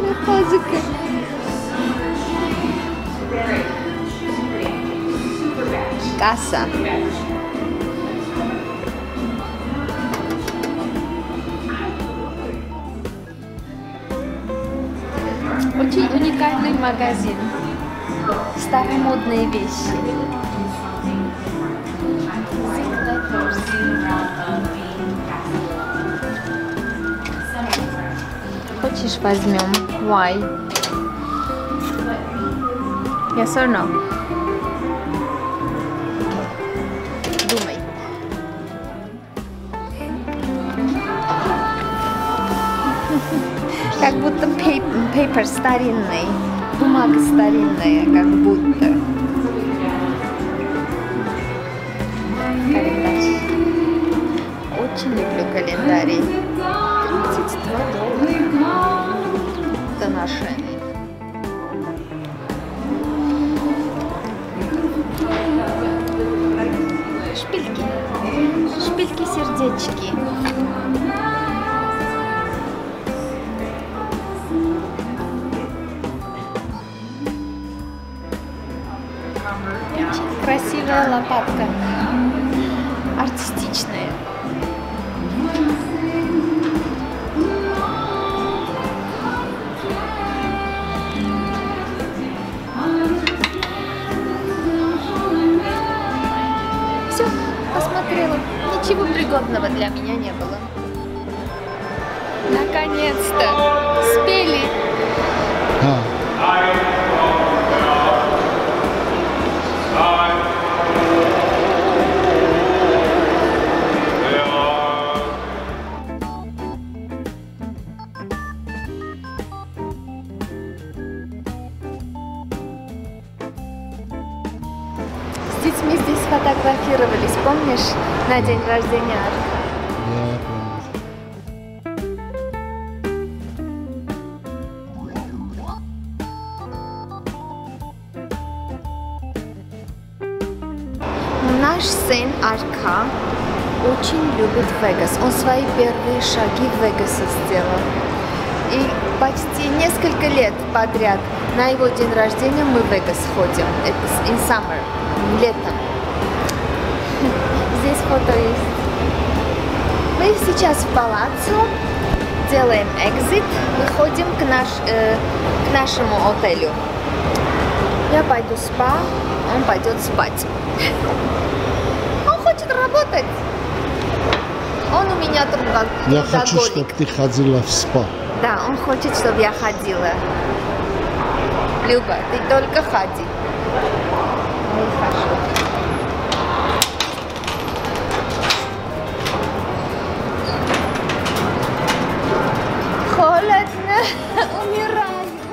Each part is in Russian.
Музыка. Касса. Очень уникальный магазин. Старомодные вещи. Хочешь, возьмем? Why? Yes or no? Думай. Как будто paper старинный. Бумага старинная, как будто. Календарь. Очень люблю календарь. $32. Это наши. Шпильки. Шпильки-сердечки. Очень красивая лопатка. Артистичная. Все, посмотрела. Ничего пригодного для меня не было. Наконец-то спели. С детьми здесь фотографировались, помнишь, на день рождения Арка? Наш сын Арка очень любит Вегас. Он свои первые шаги в Вегасе сделал. И почти несколько лет подряд на его день рождения мы в Вегас ходим. Это in summer, летом. Здесь фото есть. Мы сейчас в палаццо, делаем экзит, выходим к нашему отелю. Я пойду в спа, он пойдет спать. Он хочет работать. Он у меня трудоголик. Я хочу, чтобы ты ходила в спа. Да, он хочет, чтобы я ходила. Люба, ты только ходи. Ну и хорошо. Холодно, умираю.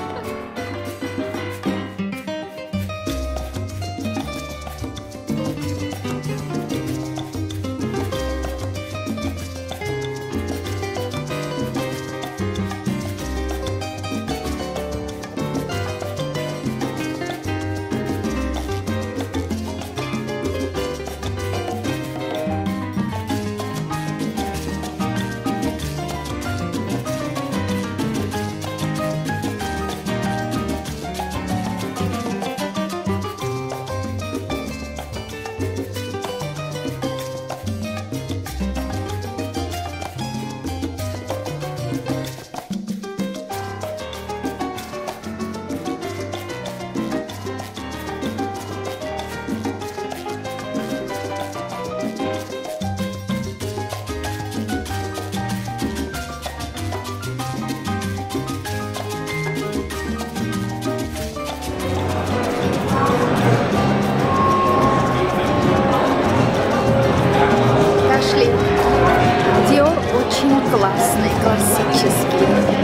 Dior очень классный, классический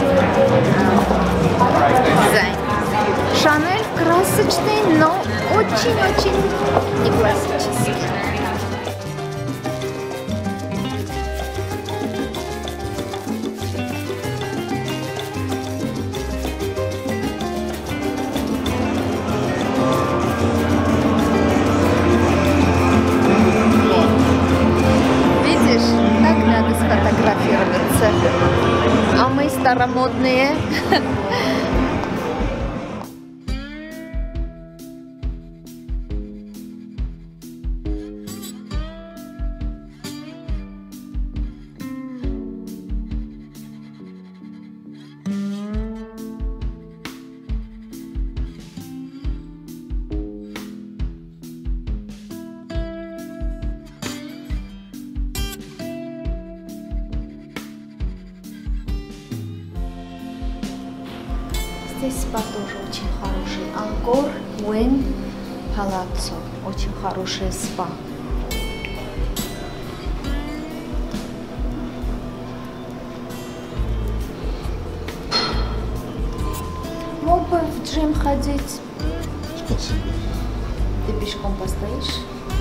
дизайн. Шанель красочный, но очень-очень не классический. Сфотографироваться. А мы старомодные. Здесь спа тоже очень хороший. Angkor Wat Palazzo. Очень хорошее спа. Мог бы в джим ходить. Спасибо. Ты пешком постоишь?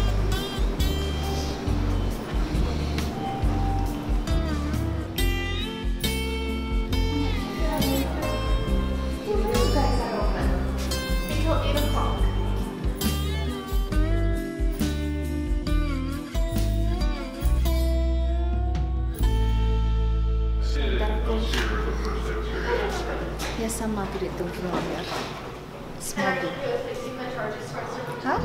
Я сама приду в номер. Смогу. А?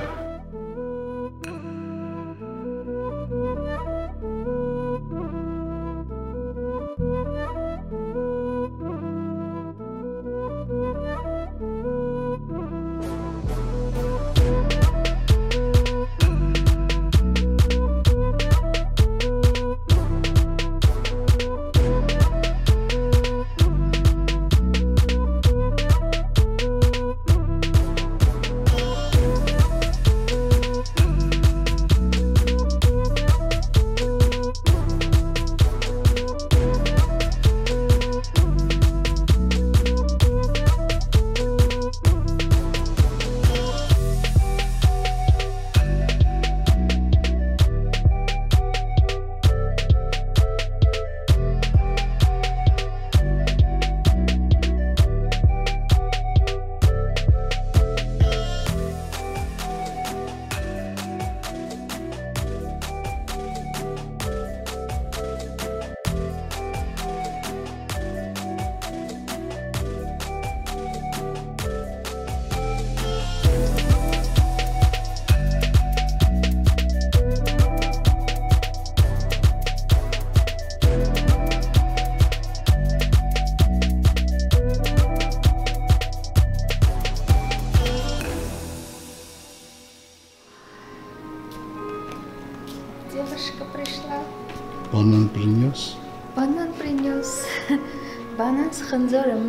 Девушка пришла. Банан принес. Банан принес. Банан с ханзором.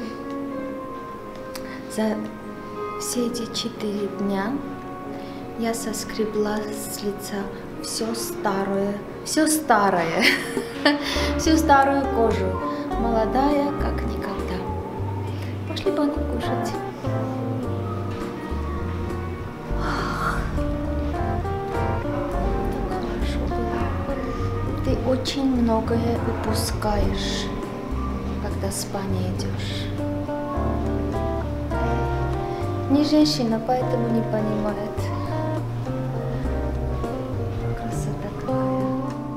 За все эти 4 дня я соскребла с лица все старую кожу. Молодая, как никогда. Пошли банан кушать. Ты очень многое упускаешь, когда в спа не идешь. Не женщина, поэтому не понимает. Красота какая.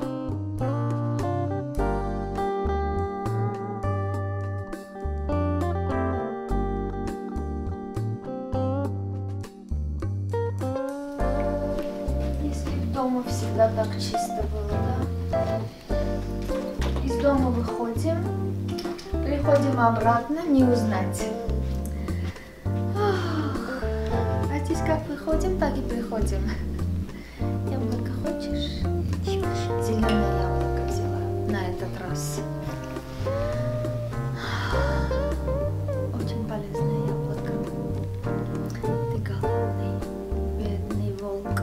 Если в дома всегда так чисто было, да? Из дома выходим, приходим обратно, не узнать. А здесь как выходим, так и приходим. Яблоко хочешь? Зеленое яблоко взяла на этот раз. Очень полезное яблоко. Ты голодный, бедный волк.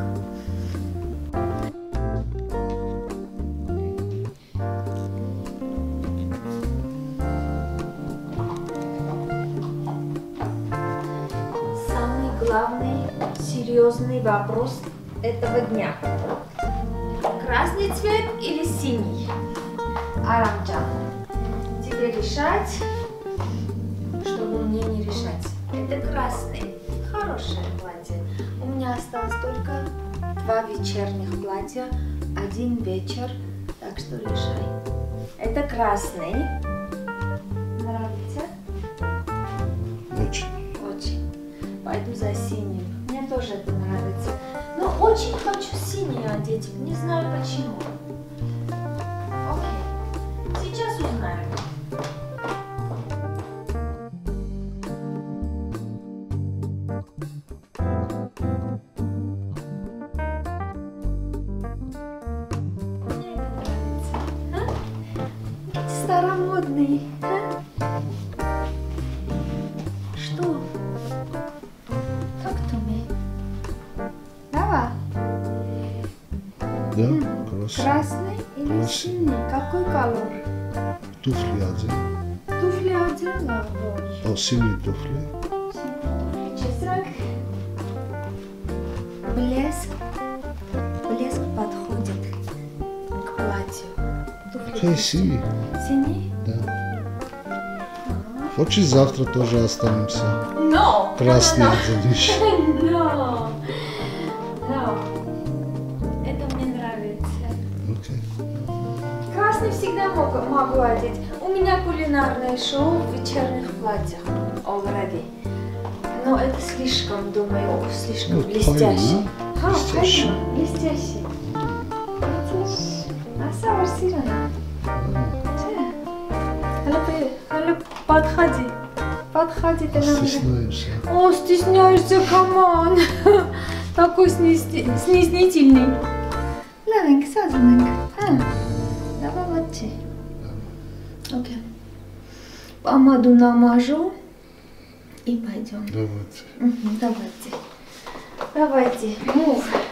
Главный серьезный вопрос этого дня. Красный цвет или синий? Арамджан, тебе решать, чтобы мне не решать. Это красный. Хорошее платье. У меня осталось только 2 вечерних платья, 1 вечер, так что решай. Это красный. Нравится? Очень. Пойду за синим. Мне тоже это нравится. Но очень хочу синюю одеть. Не знаю почему. Окей. Сейчас узнаю. Мне это нравится. А? Старомодный. А? Да, красный. Красный или Красный. синий? Какой колор? Туфли один. Туфли одела. О, синие туфли. Чесрак. Блеск. Блеск подходит к платью. Туфли Красивый. синий? Да. Хочешь, завтра тоже останемся? No. Красный No. оденешь. No. No. Это мне нравится. Окей. Красный всегда могу одеть. У меня кулинарное шоу в вечерних платьях. Already. Но это слишком, думаю, слишком Ну, блестящий. правильно, блестящий. Блестящий. Аса варсирана. Подходи. Подходи ты нам. Стесняешься. О, стесняешься, камон. Такой снисходительный. Лавенька, сазаненька. Давай вот те. Окей. Помаду намажу и пойдем. Давайте. Давайте. Давайте. Move.